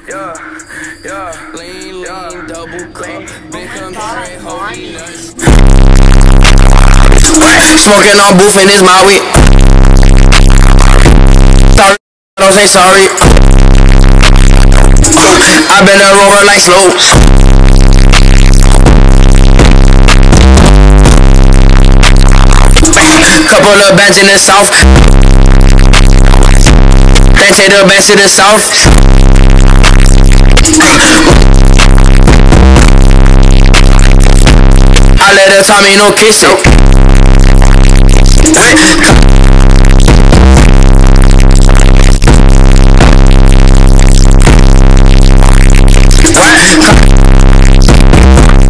Lean, double cup, big country, holy nuts. Smoking on booth and it's my weed. Sorry, don't say sorry. I been a rover like slopes. Couple of bands in the south. Then take the bands to the south. I let her tell me no kissing. What?